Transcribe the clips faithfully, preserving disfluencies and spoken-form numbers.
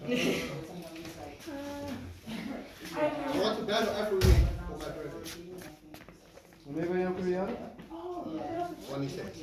I want to battle every week for my birthday. Wanneer ben je ook weer jarig? twenty-six.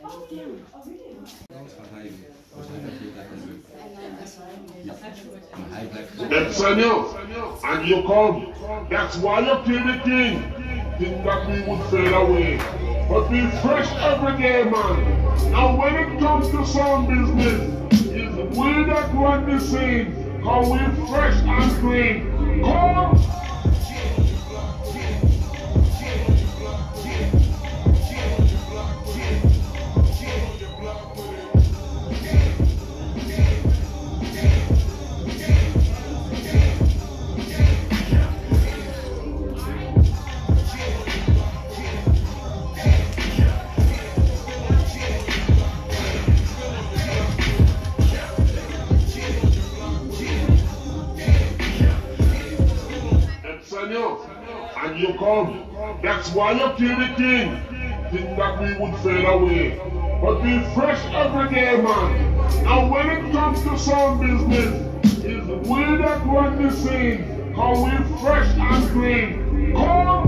That's Samuel, and you come. That's why you kill the king. Think that we would fade away. But be fresh every day, man. Now when it comes to sound business, it's we that run the scene. How we fresh and clean. Come! And you come. That's why you kill the king. Think that we would fade away. But be fresh every day, man. Now when it comes to sound business, it's we that run the scene. How we fresh and clean. Come!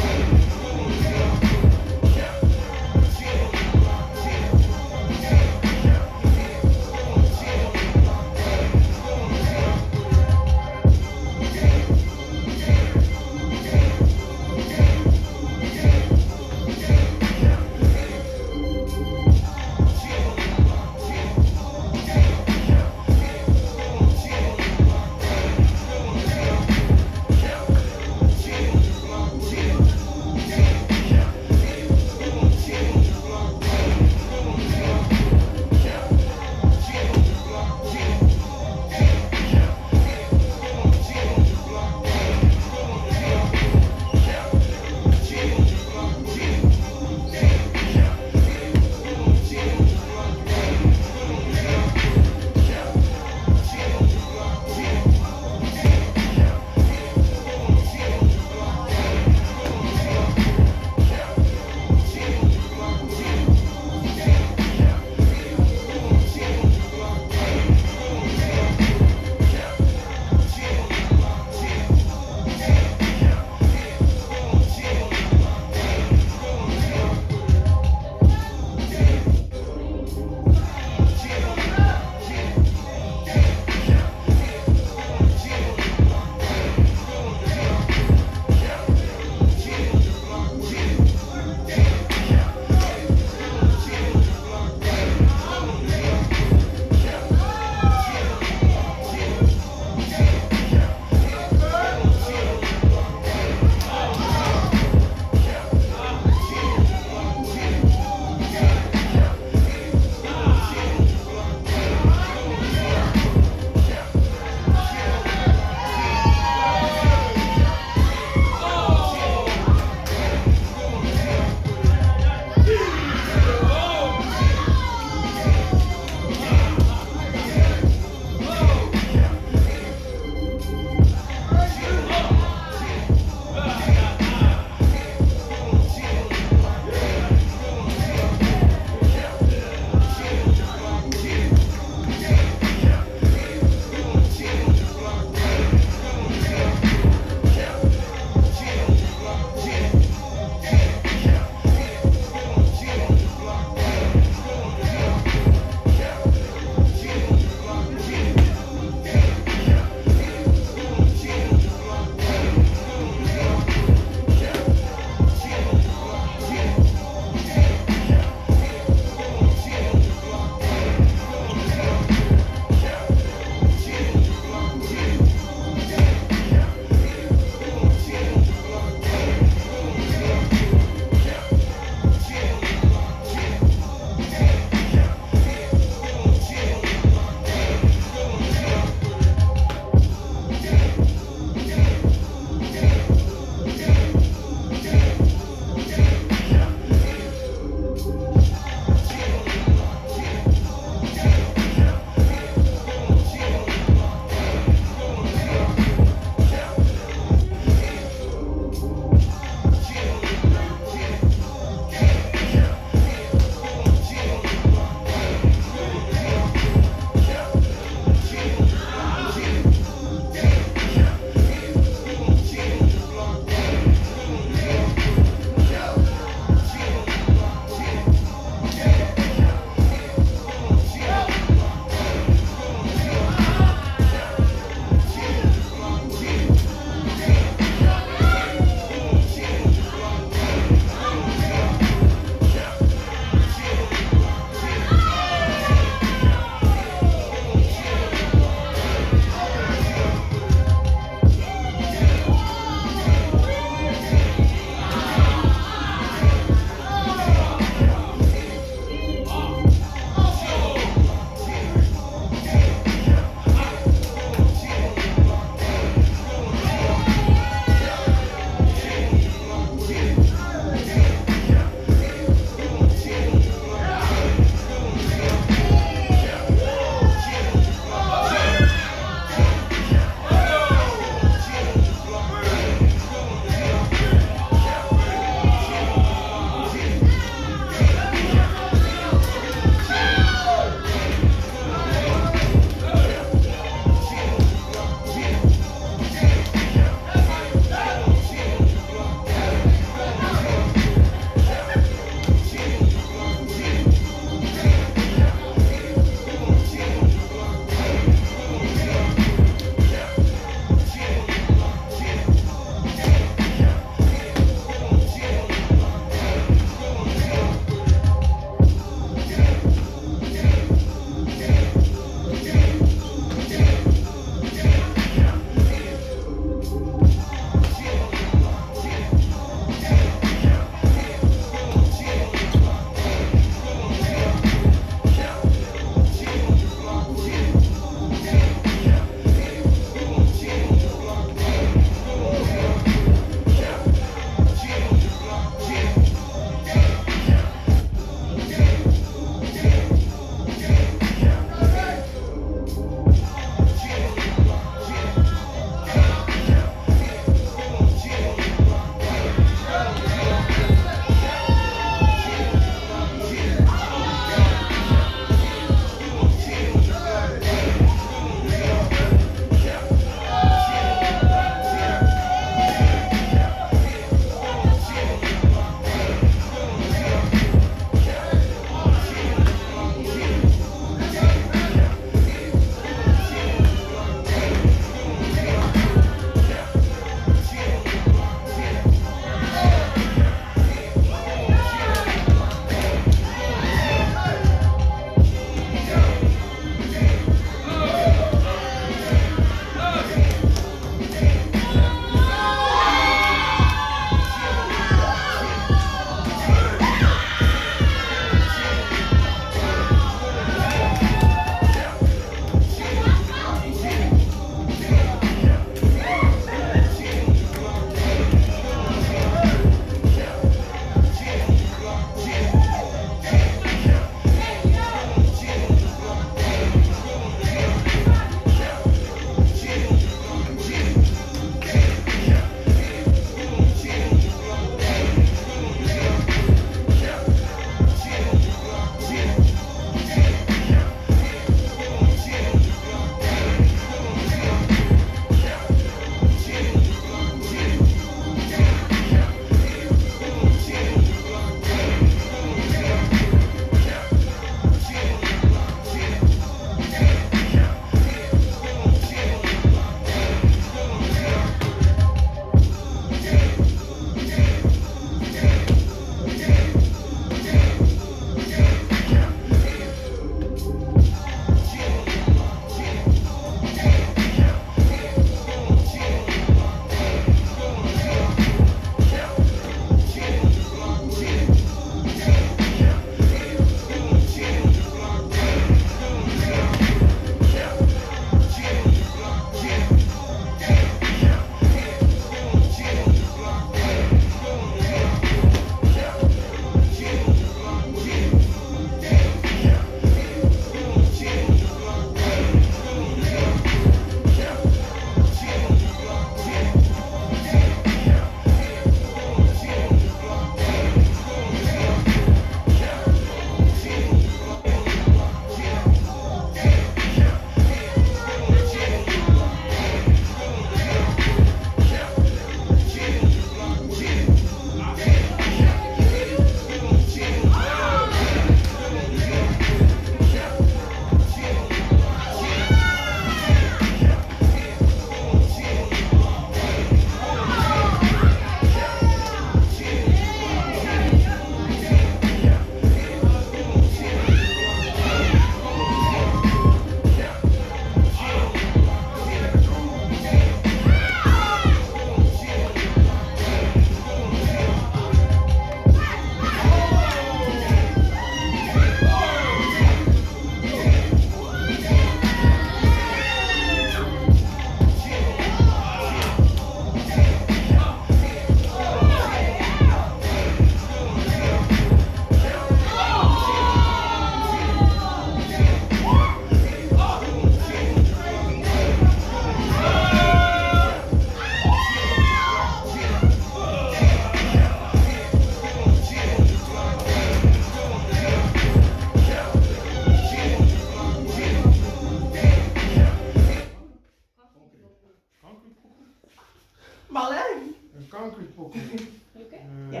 okay? Yeah.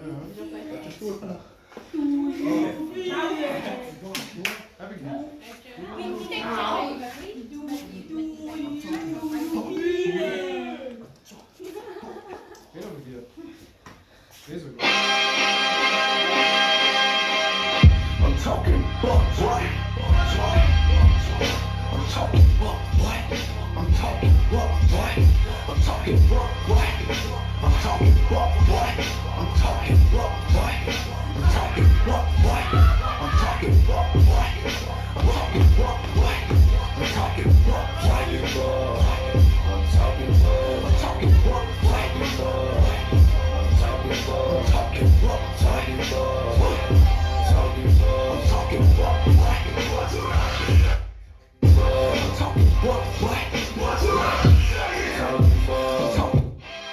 I'm talking buck boy. I'm talking buck boy. I'm talking buck boy. I'm talking buck boy. I'm talking buck boy. I'm talking buck boy. I'm talking buck boy. I'm talking buck boy. I'm talking buck boy. I'm talking buck boy. I'm talking buck. I'm talking buck boy. I'm talking buck. I'm talking buck boy. Talking buck, talking buck, what's around? Talking buck, what's around? Talking buck, talking.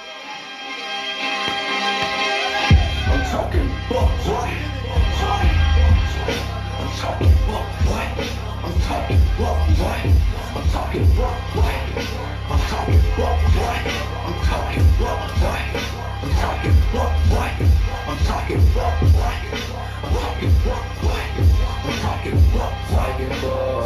I'm talking buck, boy. I'm talking buck, boy. I'm talking buck, boy. I'm talking buck, boy. I'm talking buck, boy. I'm talking buck, boy. I'm talking buck, boy. I'm talking buck, boy. I'm talking buck, boy. I'm talking buck, boy. I'm talking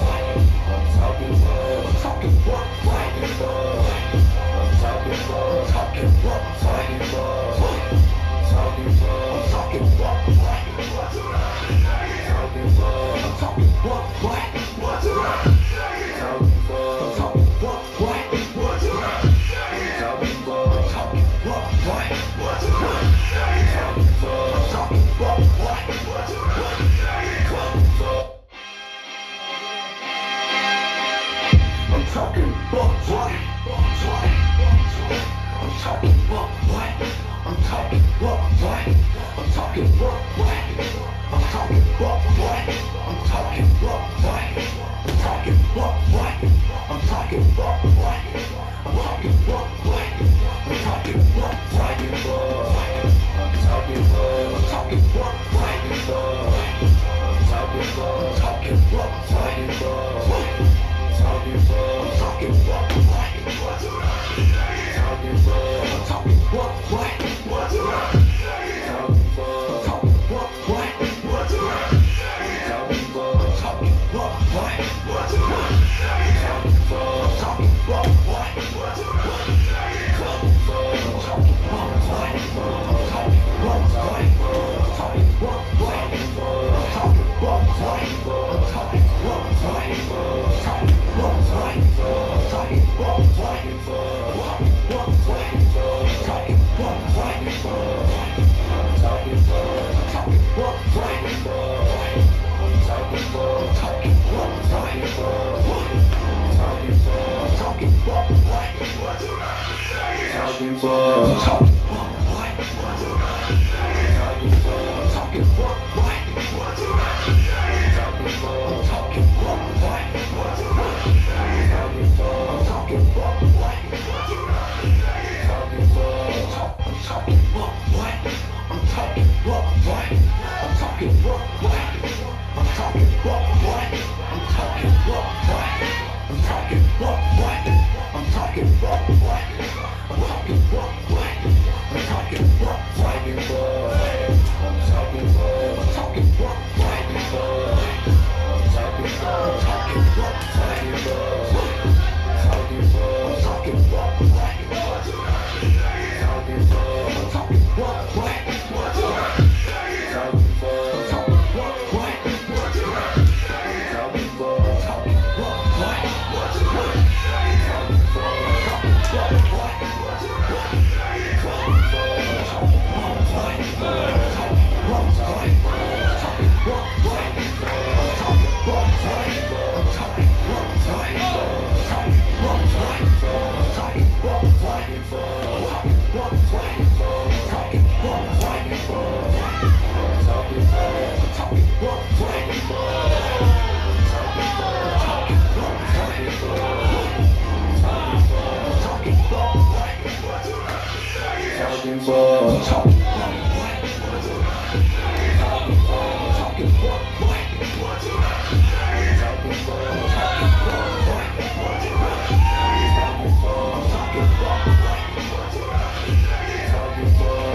buck, I'm talking buck, boy. I'm talking buck, I'm talking buck, boy. I'm talking buck, I'm talking buck, boy. What's around? Talking buck, I'm talking buck, boy. What's around? Talking buck, I'm talking buck, boy. What's around? Talking buck, I'm talking buck, boy. What's around? Talking buck, I'm talking buck, boy. What's around? I'm talking buck, boy. I'm talking buck, boy. I'm talking buck, boy. I'm talking buck, boy. I'm talking buck, boy. I'm talking buck, boy. I'm talking buck, boy. I'm talking buck, boy. I'm talking buck, boy. I'm talking buck, boy. I'm talking buck, I'm talking buck, boy. I'm talking buck, I'm talking buck, boy. I'm talking buck, I'm talking buck, boy. What's around? Talking buck, I'm talking buck, boy. What's around? Talking buck, I'm talking buck, boy. What's around? Talking buck, I'm talking buck, boy. What's around? Talking buck, I'm talking buck, boy. What's around? Talking buck, I'm talking buck, boy. I'm talking buck, boy. I'm talking buck, boy. I'm talking buck, boy. I'm talking buck, boy. I'm talking buck, boy. I'm talking buck, boy. I'm talking buck, boy. Talking buck, boy. I'm talking buck, I'm talking buck, boy. I'm talking buck, I'm talking buck, boy. I'm talking buck, I'm talking buck, boy. What's around? Talking buck, I'm talking buck, boy. What's around? Talking buck, I'm talking buck, boy. What's around? Talking buck, I'm talking buck, boy. What's around? Talking buck, I'm talking buck, boy. What's around? Talking buck, I'm talking buck, boy. I'm talking buck, boy. I'm talking buck, boy. I'm talking buck, boy. I'm talking buck, boy. I'm talking buck, boy. I'm talking buck, boy. I'm talking buck, boy. I'm talking buck, boy. I'm talking buck, I'm talking buck, boy. I'm talking buck, I'm talking buck, boy. I'm talking buck, I'm talking buck, boy. What's around? Talking buck, I'm talking buck, boy. What's around? Talking buck, I'm talking buck, boy. What's around? Talking buck, I'm talking buck, boy. What's around? Talking buck, I'm talking buck, boy. What's around? Talking buck, I'm talking buck, boy. I'm talking buck, boy. I'm talking buck, boy. I'm talking buck, boy. I'm talking buck, boy. I'm talking buck, boy. I'm talking buck, boy. I'm talking buck, boy. I'm talking buck, boy. I'm talking buck, boy. I'm talking buck, boy. Talking buck, I'm talking buck, boy. What's around? Talking buck, I'm talking buck, boy. What's around? Talking buck, I'm talking buck, boy. What's around? Talking buck, I'm talking buck, boy. What's around? Talking buck.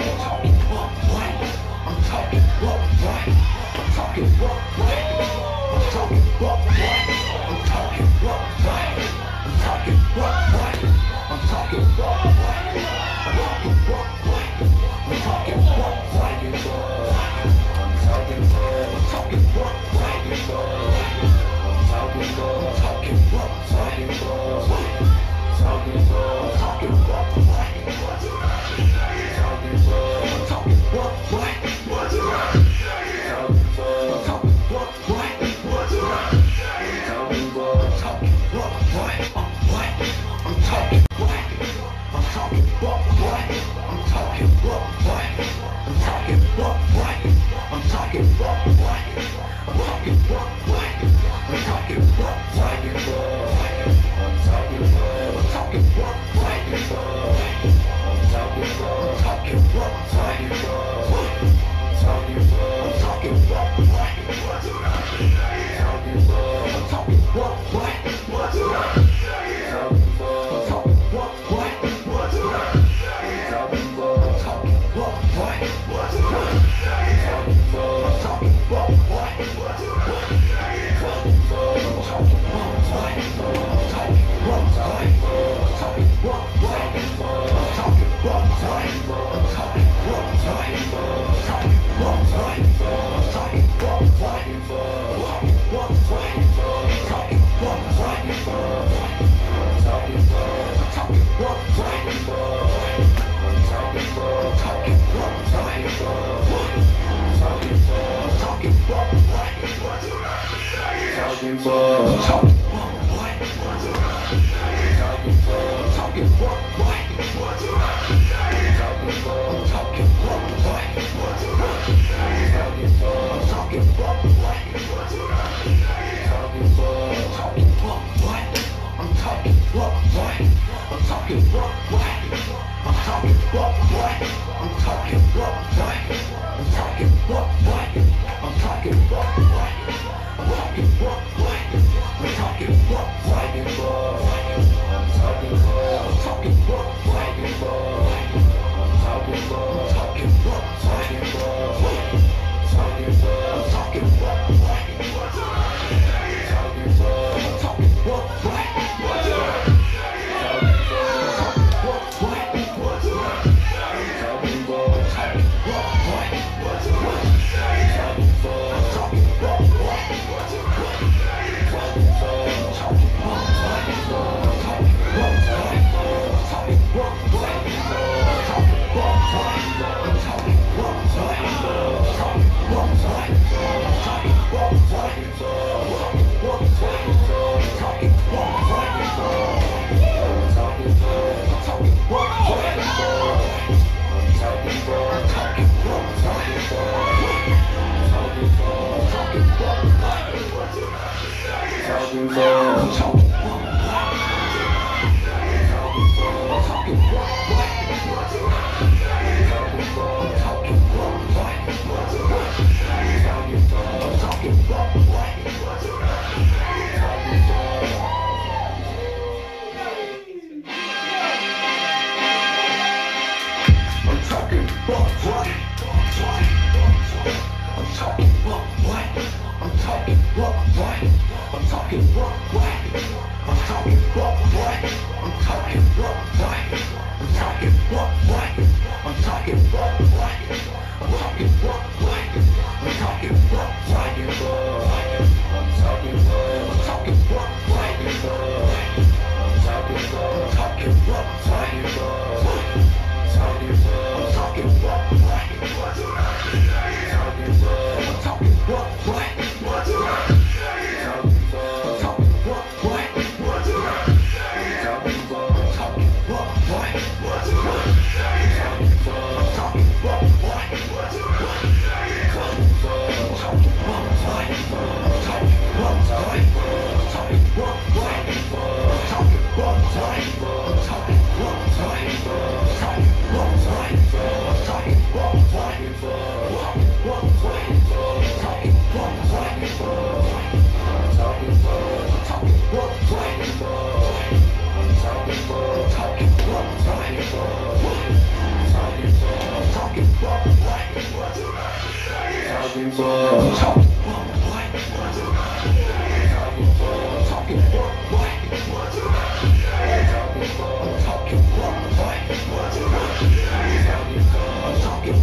I'm talking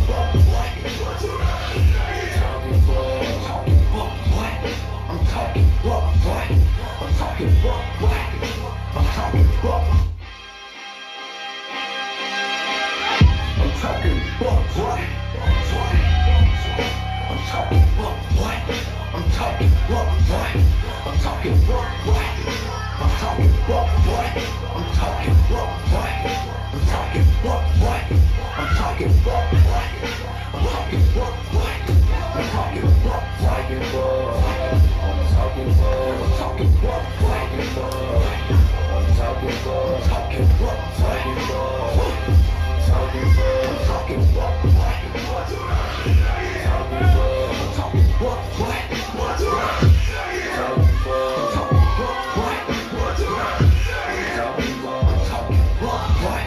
I'm talking what, what? I'm talking what, talking what? I'm talking what, I'm talking what, talking what? I'm talking what, talking what, talking what? Talking what, talking what, talking what? Talking what, talking what, what? Talking what, talking what, what? Talking what, talking what, what?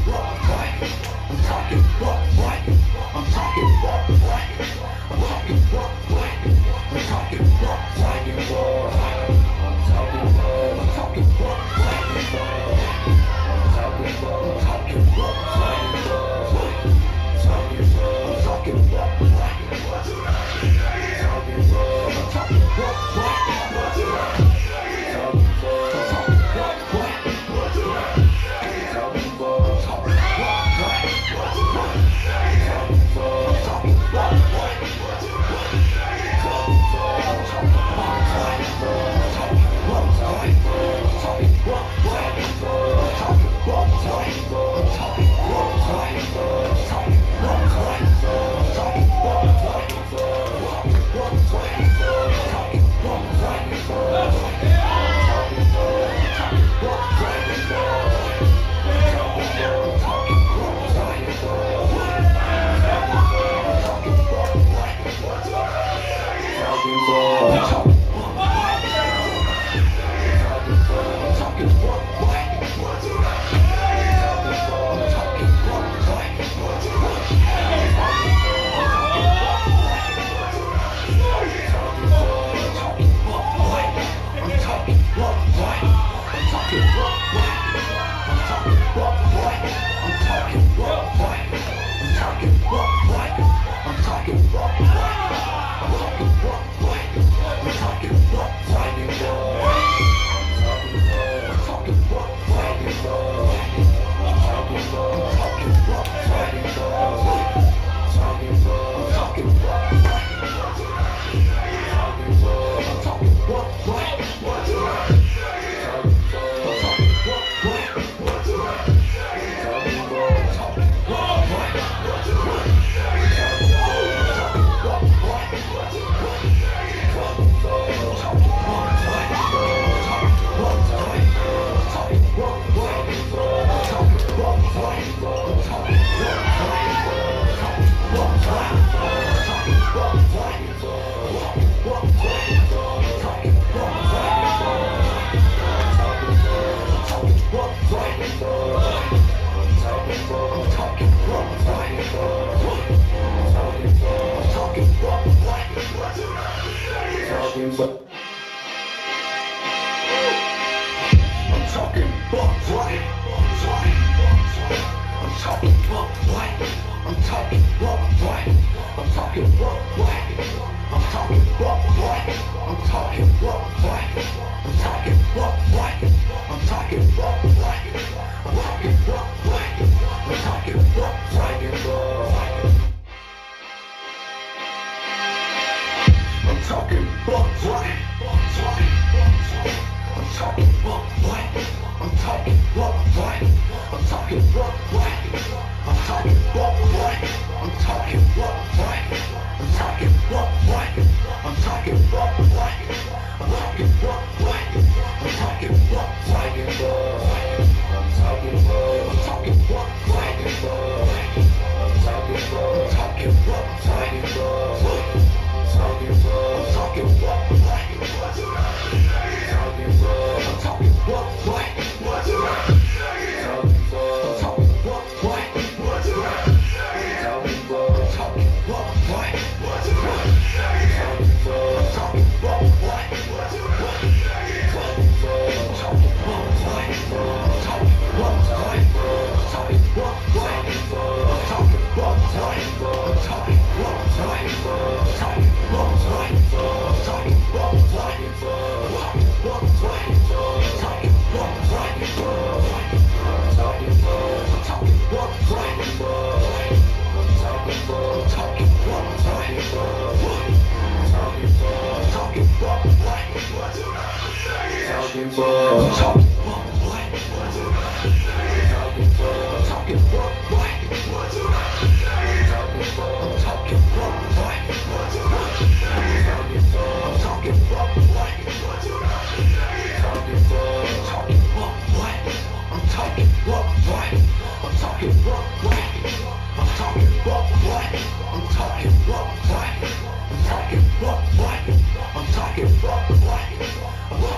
what, what? I'm talking what, what? I'm talking what, what? I'm talking what, what? I'm talking what, what? I'm talking what, what? I'm talking what, what? I'm talking what, what? I'm talking what, what? I'm talking what, what? I'm talking what, what?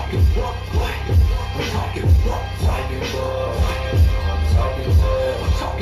I'm talking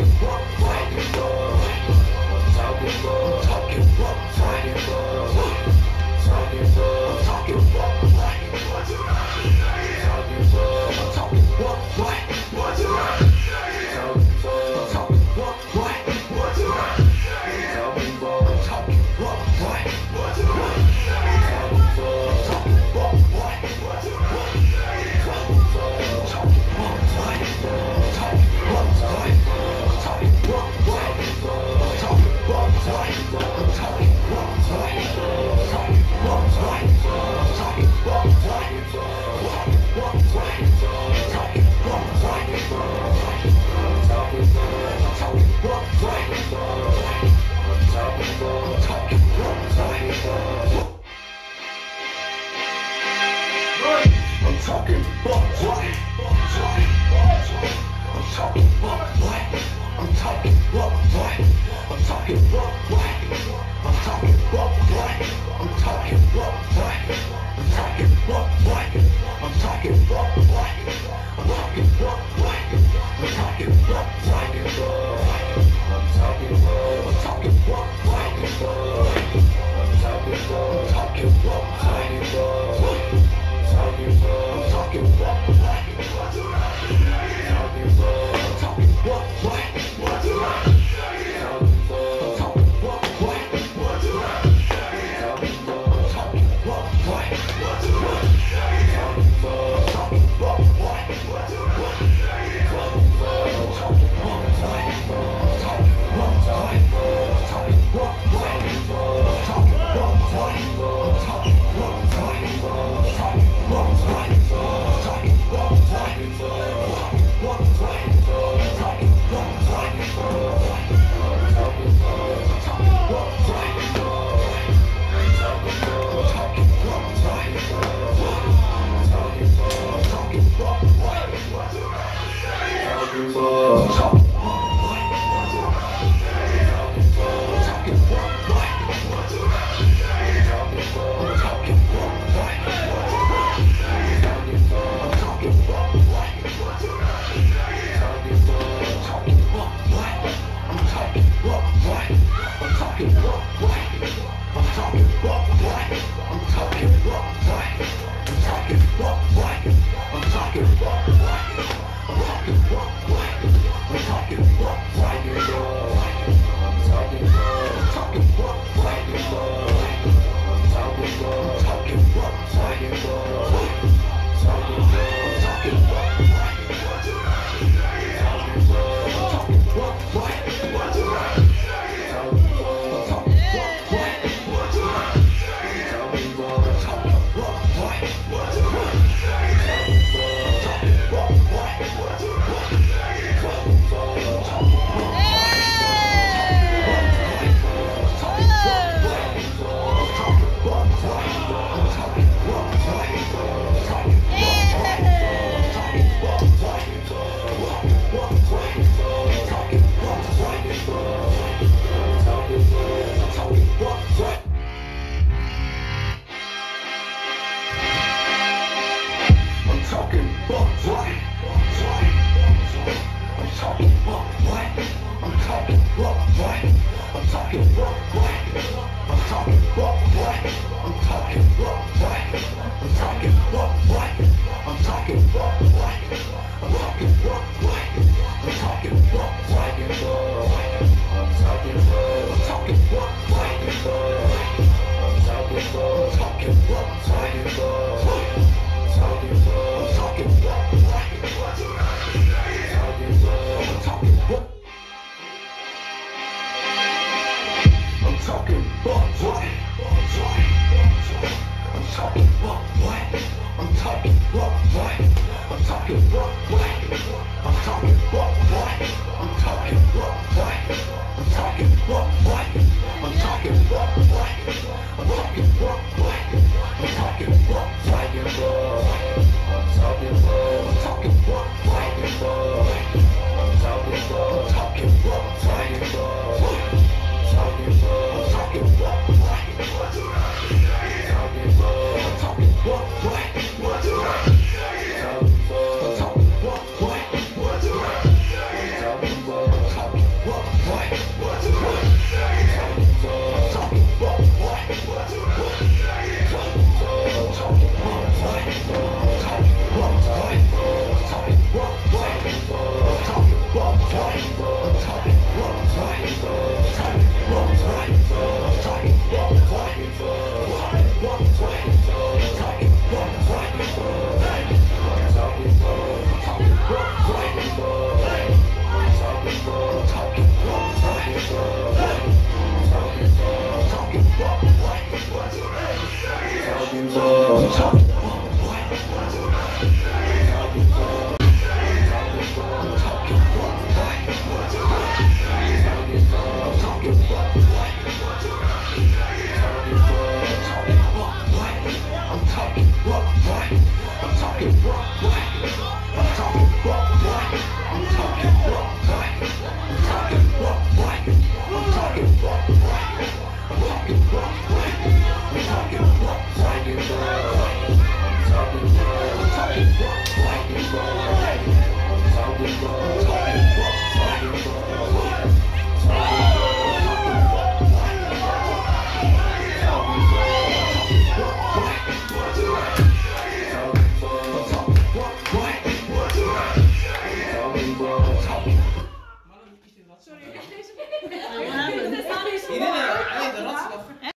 I'm talking what? I'm talking what?